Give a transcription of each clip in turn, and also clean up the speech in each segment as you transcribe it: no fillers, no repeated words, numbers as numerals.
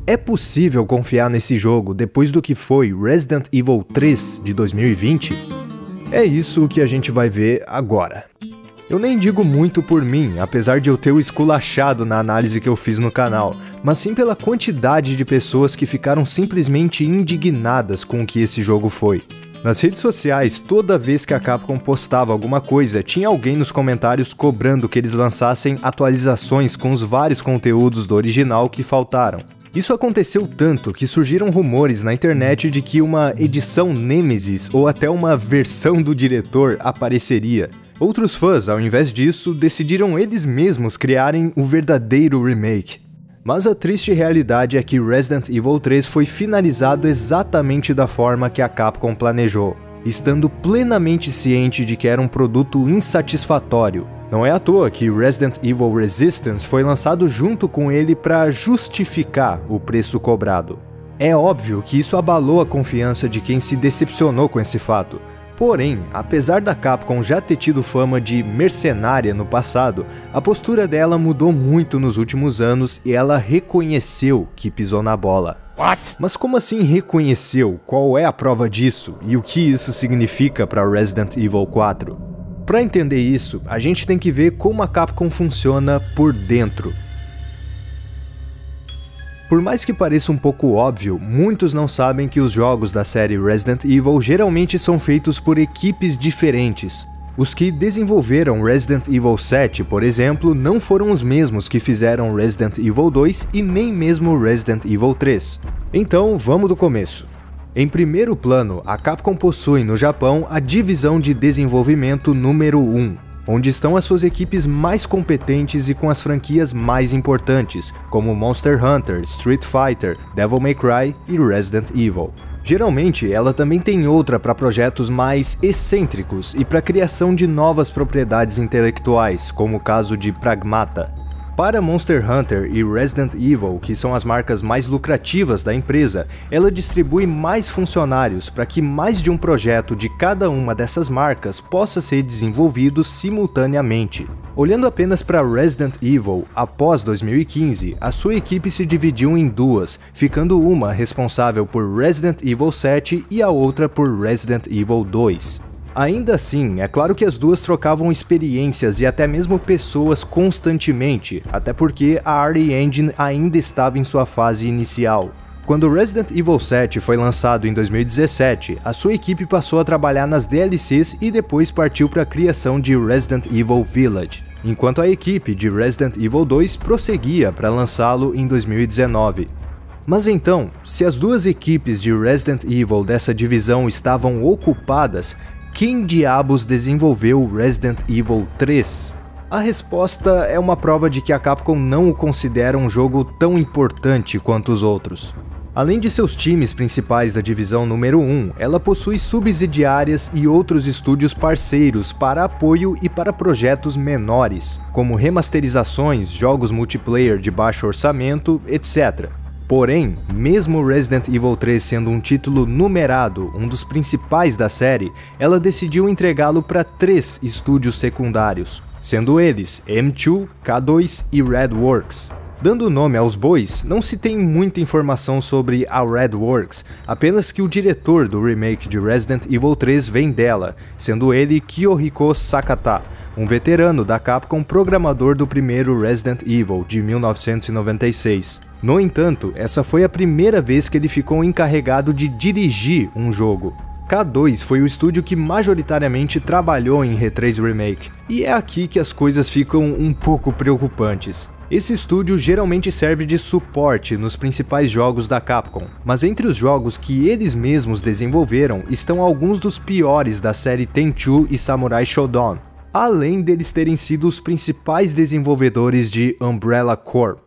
É possível confiar nesse jogo depois do que foi Resident Evil 3 de 2020? É isso que a gente vai ver agora. Eu nem digo muito por mim, apesar de eu ter o esculachado na análise que eu fiz no canal, mas sim pela quantidade de pessoas que ficaram simplesmente indignadas com o que esse jogo foi. Nas redes sociais, toda vez que a Capcom postava alguma coisa, tinha alguém nos comentários cobrando que eles lançassem atualizações com os vários conteúdos do original que faltaram. Isso aconteceu tanto que surgiram rumores na internet de que uma edição Nemesis ou até uma versão do diretor apareceria. Outros fãs, ao invés disso, decidiram eles mesmos criarem o verdadeiro remake. Mas a triste realidade é que Resident Evil 3 foi finalizado exatamente da forma que a Capcom planejou, estando plenamente ciente de que era um produto insatisfatório. Não é à toa que Resident Evil Resistance foi lançado junto com ele para justificar o preço cobrado. É óbvio que isso abalou a confiança de quem se decepcionou com esse fato. Porém, apesar da Capcom já ter tido fama de mercenária no passado, a postura dela mudou muito nos últimos anos e ela reconheceu que pisou na bola. What? Mas como assim reconheceu? Qual é a prova disso? E o que isso significa para Resident Evil 4? Para entender isso, a gente tem que ver como a Capcom funciona por dentro. Por mais que pareça um pouco óbvio, muitos não sabem que os jogos da série Resident Evil geralmente são feitos por equipes diferentes. Os que desenvolveram Resident Evil 7, por exemplo, não foram os mesmos que fizeram Resident Evil 2 e nem mesmo Resident Evil 3. Então, vamos do começo. Em primeiro plano, a Capcom possui no Japão a divisão de desenvolvimento número 1, onde estão as suas equipes mais competentes e com as franquias mais importantes, como Monster Hunter, Street Fighter, Devil May Cry e Resident Evil. Geralmente, ela também tem outra para projetos mais excêntricos e para a criação de novas propriedades intelectuais, como o caso de Pragmata. Para Monster Hunter e Resident Evil, que são as marcas mais lucrativas da empresa, ela distribui mais funcionários para que mais de um projeto de cada uma dessas marcas possa ser desenvolvido simultaneamente. Olhando apenas para Resident Evil, após 2015, a sua equipe se dividiu em duas, ficando uma responsável por Resident Evil 7 e a outra por Resident Evil 2. Ainda assim, é claro que as duas trocavam experiências e até mesmo pessoas constantemente, até porque a RE Engine ainda estava em sua fase inicial. Quando Resident Evil 7 foi lançado em 2017, a sua equipe passou a trabalhar nas DLCs e depois partiu para a criação de Resident Evil Village, enquanto a equipe de Resident Evil 2 prosseguia para lançá-lo em 2019. Mas então, se as duas equipes de Resident Evil dessa divisão estavam ocupadas, quem diabos desenvolveu Resident Evil 3? A resposta é uma prova de que a Capcom não o considera um jogo tão importante quanto os outros. Além de seus times principais da divisão número 1, ela possui subsidiárias e outros estúdios parceiros para apoio e para projetos menores, como remasterizações, jogos multiplayer de baixo orçamento, etc. Porém, mesmo Resident Evil 3 sendo um título numerado, um dos principais da série, ela decidiu entregá-lo para 3 estúdios secundários, sendo eles M2, K2 e RedWorks. Dando nome aos bois, não se tem muita informação sobre a RedWorks, apenas que o diretor do remake de Resident Evil 3 vem dela, sendo ele Kiyohiko Sakata, um veterano da Capcom programador do primeiro Resident Evil de 1996. No entanto, essa foi a primeira vez que ele ficou encarregado de dirigir um jogo. K2 foi o estúdio que majoritariamente trabalhou em R3 Remake, e é aqui que as coisas ficam um pouco preocupantes. Esse estúdio geralmente serve de suporte nos principais jogos da Capcom, mas entre os jogos que eles mesmos desenvolveram estão alguns dos piores da série Tenchu e Samurai Shodown, além deles terem sido os principais desenvolvedores de Umbrella Corp.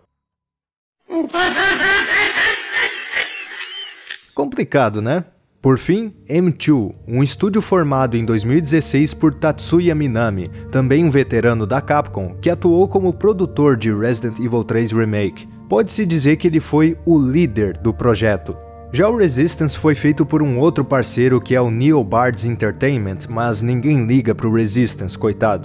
Complicado, né? Por fim, M2, um estúdio formado em 2016 por Tatsuya Minami, também um veterano da Capcom, que atuou como produtor de Resident Evil 3 Remake. Pode-se dizer que ele foi o líder do projeto. Já o Resistance foi feito por um outro parceiro que é o Neobards Entertainment, mas ninguém liga pro Resistance, coitado.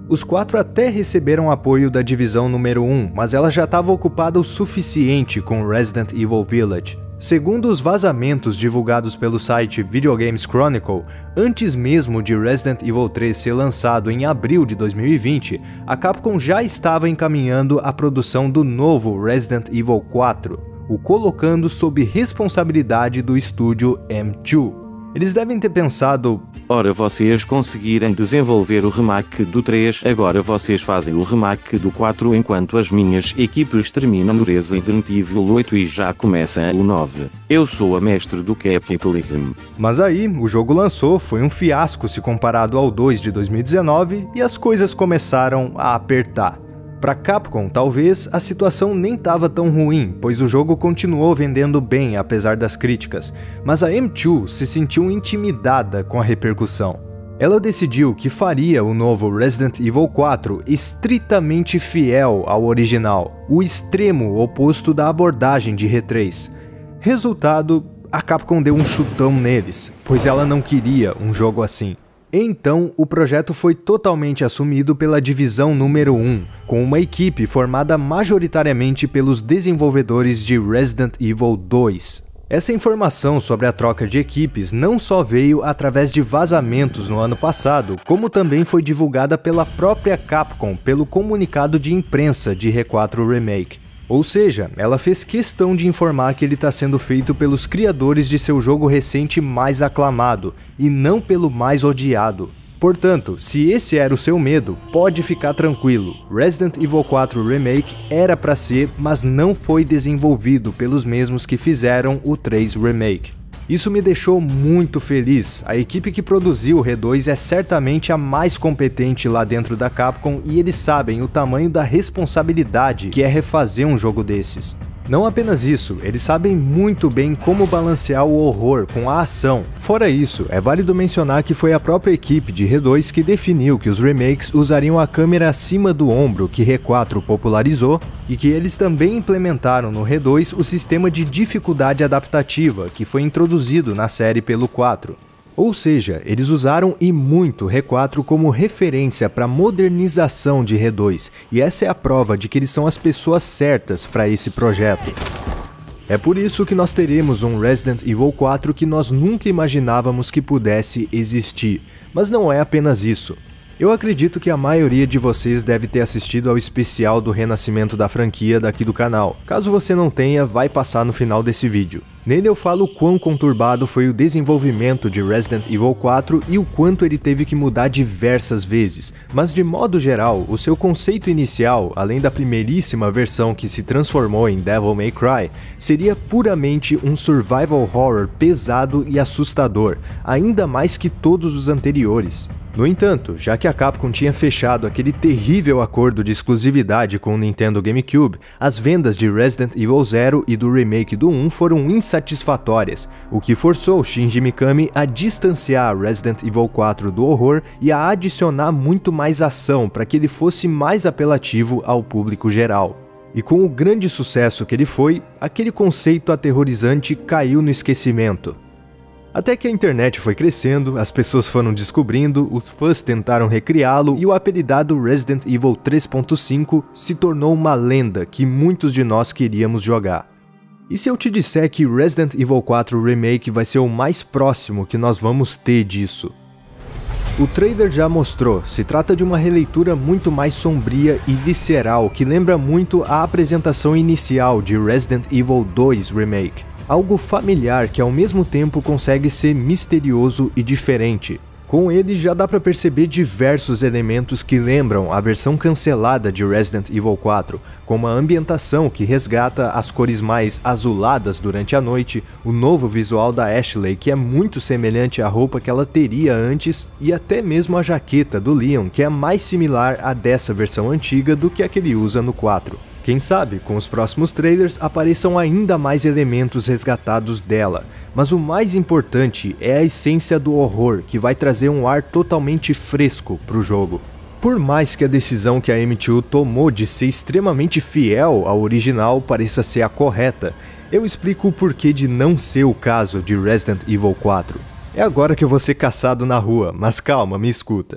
Os 4 até receberam apoio da divisão número 1, mas ela já estava ocupada o suficiente com Resident Evil Village. Segundo os vazamentos divulgados pelo site Video Games Chronicle, antes mesmo de Resident Evil 3 ser lançado em abril de 2020, a Capcom já estava encaminhando a produção do novo Resident Evil 4, o colocando sob responsabilidade do estúdio M2. Eles devem ter pensado: ora, vocês conseguiram desenvolver o remake do 3, agora vocês fazem o remake do 4 enquanto as minhas equipes terminam no Resident Evil 8 e já começa o 9. Eu sou a mestre do capitalism. Mas aí, o jogo lançou, foi um fiasco se comparado ao 2 de 2019 e as coisas começaram a apertar. Para Capcom, talvez, a situação nem estava tão ruim, pois o jogo continuou vendendo bem apesar das críticas, mas a M2 se sentiu intimidada com a repercussão. Ela decidiu que faria o novo Resident Evil 4 estritamente fiel ao original, o extremo oposto da abordagem de R3. Resultado, a Capcom deu um chutão neles, pois ela não queria um jogo assim. Então, o projeto foi totalmente assumido pela divisão número 1, com uma equipe formada majoritariamente pelos desenvolvedores de Resident Evil 2. Essa informação sobre a troca de equipes não só veio através de vazamentos no ano passado, como também foi divulgada pela própria Capcom pelo comunicado de imprensa de R4 Remake. Ou seja, ela fez questão de informar que ele está sendo feito pelos criadores de seu jogo recente mais aclamado, e não pelo mais odiado. Portanto, se esse era o seu medo, pode ficar tranquilo. Resident Evil 4 Remake era para ser, mas não foi desenvolvido pelos mesmos que fizeram o 3 Remake. Isso me deixou muito feliz. A equipe que produziu o R2 é certamente a mais competente lá dentro da Capcom e eles sabem o tamanho da responsabilidade que é refazer um jogo desses. Não apenas isso, eles sabem muito bem como balancear o horror com a ação. Fora isso, é válido mencionar que foi a própria equipe de R2 que definiu que os remakes usariam a câmera acima do ombro que R4 popularizou e que eles também implementaram no R2 o sistema de dificuldade adaptativa que foi introduzido na série pelo 4. Ou seja, eles usaram e muito R4 como referência para a modernização de R2, e essa é a prova de que eles são as pessoas certas para esse projeto. É por isso que nós teremos um Resident Evil 4 que nós nunca imaginávamos que pudesse existir, mas não é apenas isso. Eu acredito que a maioria de vocês deve ter assistido ao especial do renascimento da franquia daqui do canal. Caso você não tenha, vai passar no final desse vídeo. Nele eu falo o quão conturbado foi o desenvolvimento de Resident Evil 4 e o quanto ele teve que mudar diversas vezes, mas de modo geral, o seu conceito inicial, além da primeiríssima versão que se transformou em Devil May Cry, seria puramente um survival horror pesado e assustador, ainda mais que todos os anteriores. No entanto, já que a Capcom tinha fechado aquele terrível acordo de exclusividade com o Nintendo GameCube, as vendas de Resident Evil 0 e do remake do 1 foram insatisfatórias, o que forçou Shinji Mikami a distanciar Resident Evil 4 do horror e a adicionar muito mais ação para que ele fosse mais apelativo ao público geral. E com o grande sucesso que ele foi, aquele conceito aterrorizante caiu no esquecimento. Até que a internet foi crescendo, as pessoas foram descobrindo, os fãs tentaram recriá-lo e o apelidado Resident Evil 3.5 se tornou uma lenda que muitos de nós queríamos jogar. E se eu te disser que Resident Evil 4 Remake vai ser o mais próximo que nós vamos ter disso? O trailer já mostrou, se trata de uma releitura muito mais sombria e visceral que lembra muito a apresentação inicial de Resident Evil 2 Remake. Algo familiar que ao mesmo tempo consegue ser misterioso e diferente. Com ele já dá para perceber diversos elementos que lembram a versão cancelada de Resident Evil 4, como a ambientação que resgata as cores mais azuladas durante a noite, o novo visual da Ashley que é muito semelhante à roupa que ela teria antes, e até mesmo a jaqueta do Leon que é mais similar à dessa versão antiga do que a que ele usa no 4. Quem sabe, com os próximos trailers apareçam ainda mais elementos resgatados dela, mas o mais importante é a essência do horror, que vai trazer um ar totalmente fresco para o jogo. Por mais que a decisão que a M2 tomou de ser extremamente fiel ao original pareça ser a correta, eu explico o porquê de não ser o caso de Resident Evil 4. É agora que eu vou ser caçado na rua, mas calma, me escuta.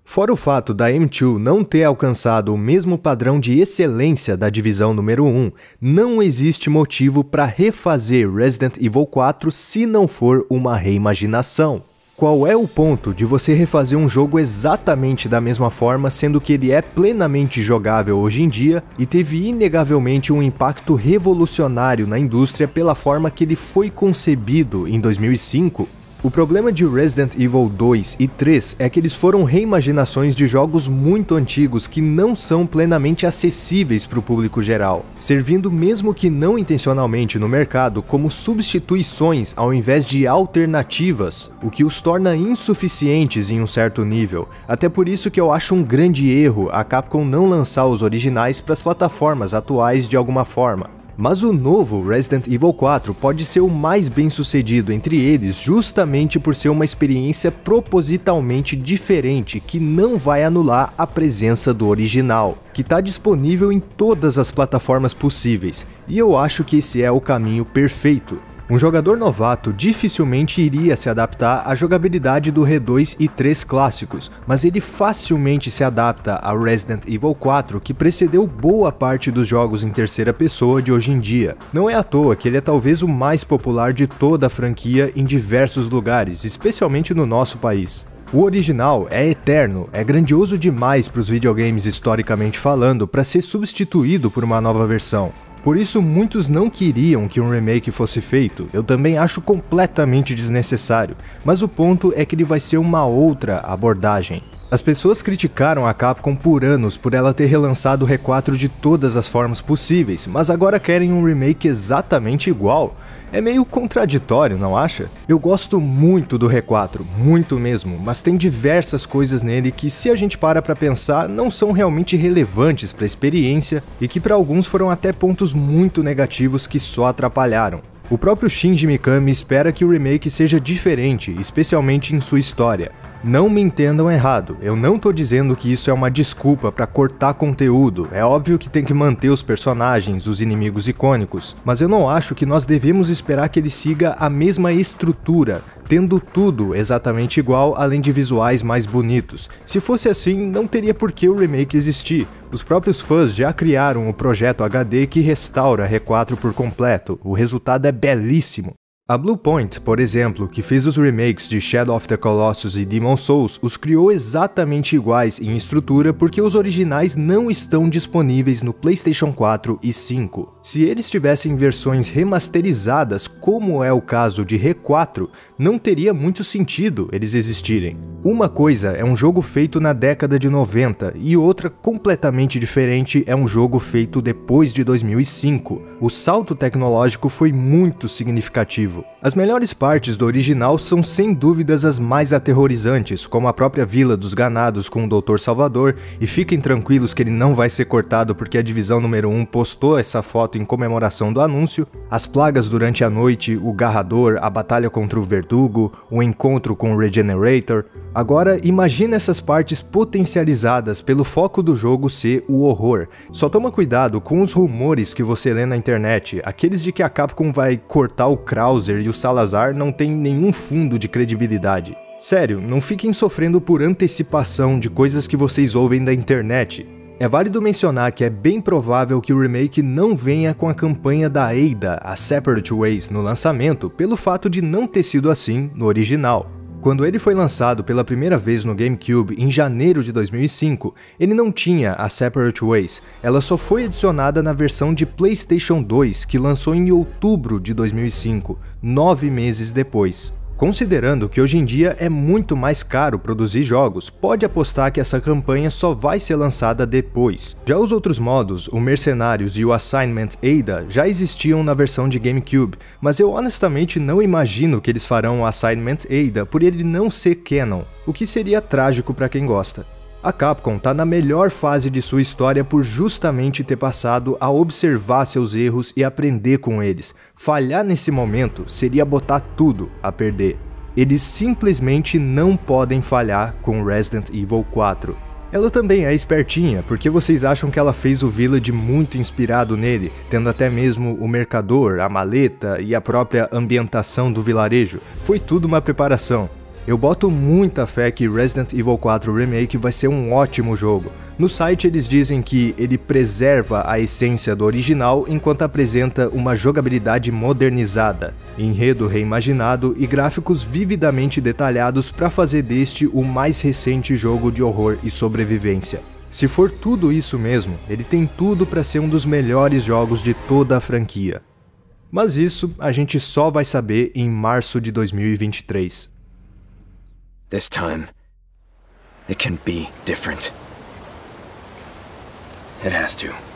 Fora o fato da M2 não ter alcançado o mesmo padrão de excelência da divisão número 1, não existe motivo para refazer Resident Evil 4 se não for uma reimaginação. Qual é o ponto de você refazer um jogo exatamente da mesma forma, sendo que ele é plenamente jogável hoje em dia e teve inegavelmente um impacto revolucionário na indústria pela forma que ele foi concebido em 2005? O problema de Resident Evil 2 e 3 é que eles foram reimaginações de jogos muito antigos que não são plenamente acessíveis para o público geral, servindo mesmo que não intencionalmente no mercado como substituições ao invés de alternativas, o que os torna insuficientes em um certo nível. Até por isso que eu acho um grande erro a Capcom não lançar os originais para as plataformas atuais de alguma forma. Mas o novo Resident Evil 4 pode ser o mais bem sucedido entre eles justamente por ser uma experiência propositalmente diferente que não vai anular a presença do original, que está disponível em todas as plataformas possíveis, e eu acho que esse é o caminho perfeito. Um jogador novato dificilmente iria se adaptar à jogabilidade do R2 e 3 clássicos, mas ele facilmente se adapta ao Resident Evil 4, que precedeu boa parte dos jogos em terceira pessoa de hoje em dia. Não é à toa que ele é talvez o mais popular de toda a franquia em diversos lugares, especialmente no nosso país. O original é eterno, é grandioso demais para os videogames historicamente falando para ser substituído por uma nova versão. Por isso, muitos não queriam que um remake fosse feito, eu também acho completamente desnecessário, mas o ponto é que ele vai ser uma outra abordagem. As pessoas criticaram a Capcom por anos por ela ter relançado o R4 de todas as formas possíveis, mas agora querem um remake exatamente igual. É meio contraditório, não acha? Eu gosto muito do R4, muito mesmo, mas tem diversas coisas nele que, se a gente para pra pensar, não são realmente relevantes pra experiência e que pra alguns foram até pontos muito negativos que só atrapalharam. O próprio Shinji Mikami espera que o remake seja diferente, especialmente em sua história. Não me entendam errado, eu não tô dizendo que isso é uma desculpa pra cortar conteúdo, é óbvio que tem que manter os personagens, os inimigos icônicos, mas eu não acho que nós devemos esperar que ele siga a mesma estrutura, tendo tudo exatamente igual, além de visuais mais bonitos. Se fosse assim, não teria por que o remake existir. Os próprios fãs já criaram o projeto HD que restaura R4 por completo, o resultado é belíssimo. A Bluepoint, por exemplo, que fez os remakes de Shadow of the Colossus e Demon's Souls, os criou exatamente iguais em estrutura porque os originais não estão disponíveis no PlayStation 4 e 5. Se eles tivessem versões remasterizadas, como é o caso de R4, não teria muito sentido eles existirem. Uma coisa é um jogo feito na década de 90 e outra completamente diferente é um jogo feito depois de 2005. O salto tecnológico foi muito significativo. As melhores partes do original são sem dúvidas as mais aterrorizantes, como a própria Vila dos Ganados com o Dr. Salvador, e fiquem tranquilos que ele não vai ser cortado porque a divisão número 1 postou essa foto em comemoração do anúncio, as plagas durante a noite, o Garrador, a batalha contra o Verdugo, o encontro com o Regenerator. Agora, imagina essas partes potencializadas pelo foco do jogo ser o horror. Só toma cuidado com os rumores que você lê na internet, aqueles de que a Capcom vai cortar o Krauser e o Salazar não tem nenhum fundo de credibilidade. Sério, não fiquem sofrendo por antecipação de coisas que vocês ouvem da internet. É válido mencionar que é bem provável que o remake não venha com a campanha da Ada, a Separate Ways, no lançamento, pelo fato de não ter sido assim no original. Quando ele foi lançado pela primeira vez no GameCube em janeiro de 2005, ele não tinha a Separate Ways, ela só foi adicionada na versão de PlayStation 2 que lançou em outubro de 2005, 9 meses depois. Considerando que hoje em dia é muito mais caro produzir jogos, pode apostar que essa campanha só vai ser lançada depois. Já os outros modos, o Mercenários e o Assignment Ada, já existiam na versão de GameCube, mas eu honestamente não imagino que eles farão o Assignment Ada por ele não ser canon, o que seria trágico para quem gosta. A Capcom tá na melhor fase de sua história por justamente ter passado a observar seus erros e aprender com eles. Falhar nesse momento seria botar tudo a perder. Eles simplesmente não podem falhar com Resident Evil 4. Ela também é espertinha, porque vocês acham que ela fez o Village muito inspirado nele, tendo até mesmo o mercador, a maleta e a própria ambientação do vilarejo. Foi tudo uma preparação. Eu boto muita fé que Resident Evil 4 Remake vai ser um ótimo jogo. No site eles dizem que ele preserva a essência do original enquanto apresenta uma jogabilidade modernizada, enredo reimaginado e gráficos vividamente detalhados para fazer deste o mais recente jogo de horror e sobrevivência. Se for tudo isso mesmo, ele tem tudo para ser um dos melhores jogos de toda a franquia. Mas isso a gente só vai saber em março de 2023. This time, it can be different. It has to.